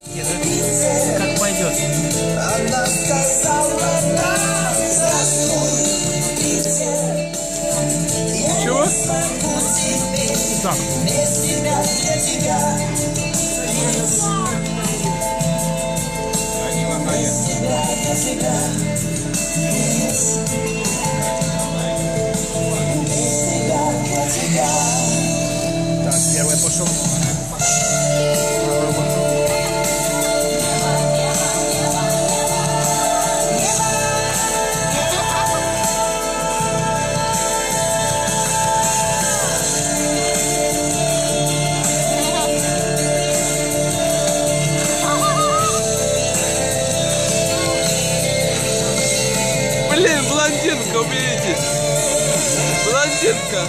Как пойдет. Чего? Так. Так, первый пошел. Блин, блондинка, уберитесь. Блондинка.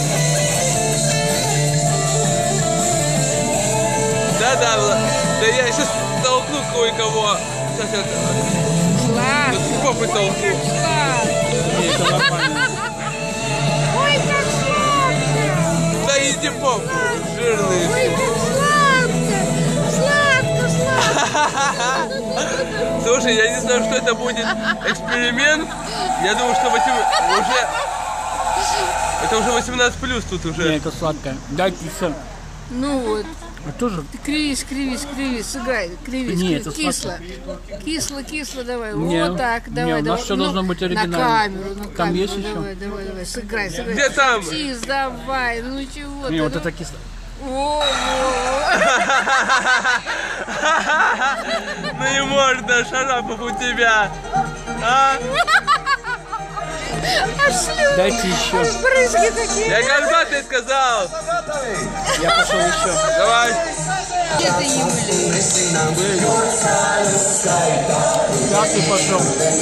Да, да я сейчас толкну кое-кого. Сейчас я попы толкну. Это нормально. Ой, как сладко! Да иди попу, жирный. Ой, как сладко! Сладко! Слушай, я не знаю, что это будет эксперимент. Я думаю, что это уже 18+ тут уже. Не, это сладкое. Дайте еще. Ну вот. А тоже? Ты кривись, сыграй, кривись. Не, это кисло. Кисло, давай. Не, вот так, давай. не, у нас все должно быть оригинально. На камеру. Там есть еще? Давай, сыграй. Где там? Чиз, давай, ну чего Не, ты, вот ну. это кисло. Во. Ну и можно, Шарапов, у тебя. А? Аж слюни, Дайте еще. аж брызги такие. Я когда ты сказал? Я пошел еще. Давай. Где ты, Юля? Так и пошел.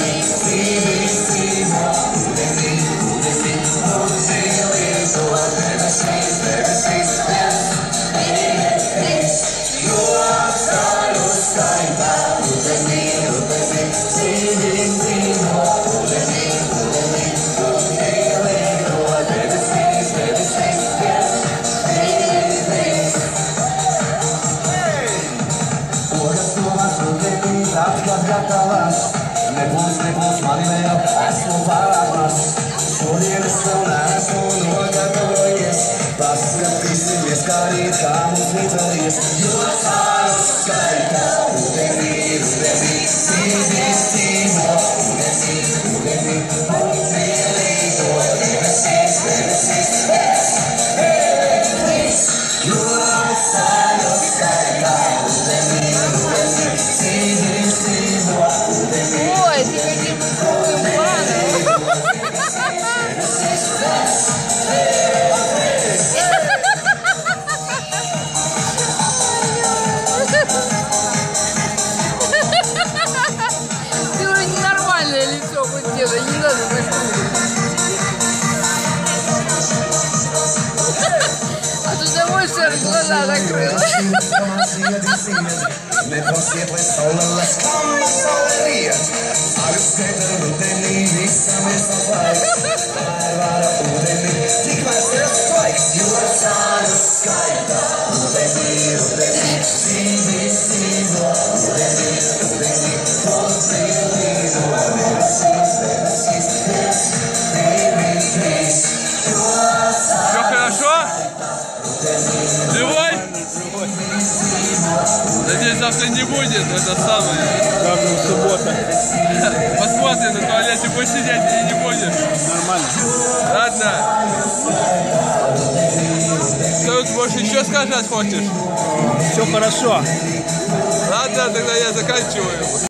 Nebūs man vēl, esmu pārāks. Šodien es vēl neesmu nogatavojies. Paskatīsimies, kā rīt, kā mums vietojies. Jo sāļu skaitā, ūdenī, sīvīstīmo. Ūdenī, mums ielīdo, debesīs. Jo sāļu skaitā, ūdenī, sīvīstīmo. Ой, ты каким крутым планом. Ты уже ненормальное лицо хоть делай, не надо так. А то домой все глаза закрыл. Nepasiet saule, lai skamma saule riet. Agas skaita rudenī, visam ir savs laiks. Lai vara ūdeni, tikmēr tas laiks. Jo sāļu skaita, ūdeni, sīvīstīmo. Ūdeni, mums ielīdo, debesīs. Все хорошо? Живой? Надеюсь, завтра не будет, это самое. Завтра суббота. Посмотрим, на туалете будешь сидеть или не будешь. Нормально. Ладно. Что тут больше еще сказать хочешь? Все хорошо. Ладно, тогда я заканчиваю.